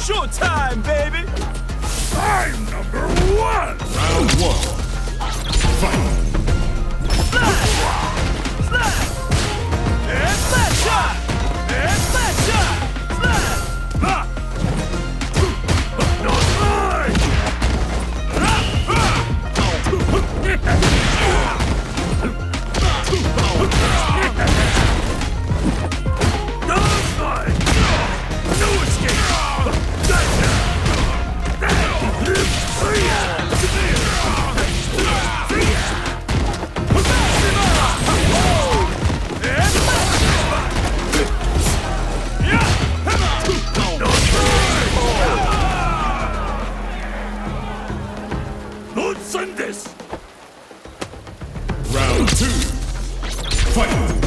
Showtime, baby! I'm number one! Round one. Fight! Slide! Slide! And slap shot! And slap shot! Slide! No slide! No slide! No escape! Round two. Fight!